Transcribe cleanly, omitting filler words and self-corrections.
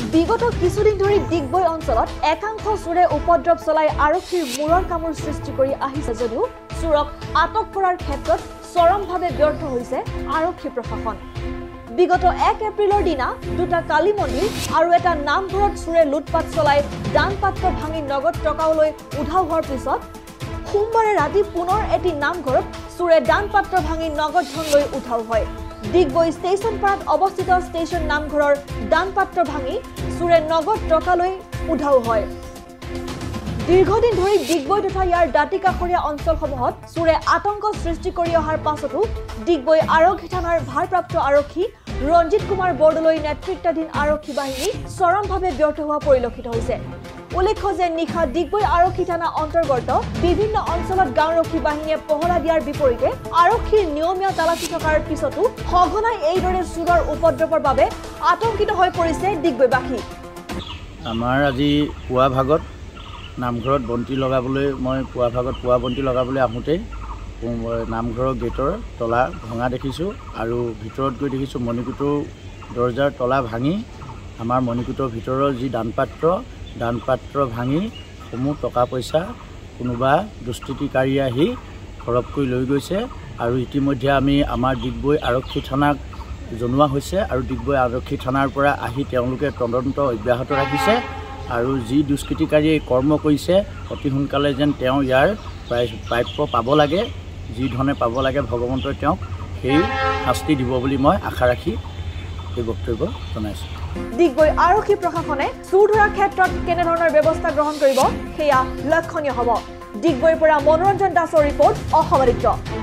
বিগত কিছুদিন ধৰি দিগবৈ অঞ্চলত একাংশ চোৰে উপদ্ৰৱ চলাই আৰক্ষীৰ মূৰৰ কামোৰ সৃষ্টি কৰি আহিছে যদিও চোৰক আটক কৰাৰ ক্ষেত্ৰত চৰমভাৱে ব্যৰ্থ হৈছে আৰক্ষী প্ৰশাসন। বিগত 1 এপ্ৰিলৰ দিনা দুটা কালী মন্দিৰ আৰু এটা নামঘৰত চোৰে লুটপাট চলাই দান পাত্ৰ ভাঙি নগদ টকালৈ উধাও হোৱাৰ পিছত সোমবাৰে ৰাতি পুনৰ এটি নামঘৰত চোৰে দান পাত্ৰ ভাঙি নগদ ধন লৈ উধাও হয়। দিগবৈ ষ্টেচন পাৰত অৱস্থিত ষ্টেচন নামঘৰৰ দান পাত্ৰ ভাঙি চোৰে নগদ টকালৈ উধাও হয়। দীৰ্ঘদিন ধৰি দিগবৈ তথা ইয়াৰ দাঁতিকাষৰীয়া অঞ্চলসমূহত চোৰে আতংক সৃষ্টি কৰি অহাৰ পাছতো দিগবৈ আৰক্ষী থানাৰ ভাৰপ্ৰাপ্ত আৰক্ষী ৰঞ্জিত কুমাৰ বৰদলৈ নেতৃত্বাধীন আৰক্ষী বাহিনী চৰমভাৱে ব্যৰ্থ হোৱা পৰিলক্ষিত হৈছে। উল্লেখ্য যে নিশা দিগবৈ আৰক্ষী থানা অন্তৰ্গত বিভিন্ন অঞ্চলত গাঁওৰক্ষী বাহিনীয়ে পহৰা দিয়াৰ বিপৰীতে আৰক্ষীৰ নিয়মীয়া তালাচী থকাৰ পিছতো সঘনাই এইদৰে চোৰৰ উপদ্ৰৱৰ বাবে আতংকিত হৈ পৰিছে দিগবৈবাসী। আমাৰ আজি পুৱা ভাগত নামঘৰত বন্তি লগাবলৈ পুৱা বন্তি লগাবলৈ আহোঁতেই নামঘৰৰ গেটৰ তলা ভঙা দেখিছোঁ আৰু ভিতৰত গৈ দেখিছোঁ মণিকূটৰ দৰ্জাৰ তলা ভাঙি আমাৰ মণিকূটৰ ভিতৰৰ যি দান পাত্ৰ ভাঙি সমূহ টকা পইচা কোনোবা দুষ্কৃতিকাৰী আহি খৰবকৈ লৈ গৈছে আৰু ইতিমধ্যে আমি আমাৰ দিগবৈ আৰক্ষী থানাক জনোৱা হৈছে আৰু দিগবৈ আৰক্ষী থানাৰ পৰা আহি তেওঁলোকে তদন্ত অব্যাহত ৰাখিছে আৰু যি দুষ্কৃতিকাৰীয়ে কৰ্ম কৰিছে অতি সোনকালে যেন তেওঁ ইয়াৰ প্ৰাপ্য পাব লাগে, যি ধৰণে পাব লাগে ভগৱন্তই তেওঁক সেই শাস্তি দিব বুলি মই আশা ৰাখি এই বক্তব্য জনাইছোঁ। দিগবৈ আৰক্ষী প্ৰশাসনে চোৰ ধৰাৰ ক্ষেত্ৰত কেনেধৰণৰ ব্যৱস্থা গ্ৰহণ কৰিব সেয়া লক্ষণীয় হ'ব। দিগবৈৰ পৰা মনোৰঞ্জন দাসৰ ৰিপৰ্ট, অসম আদিত্য।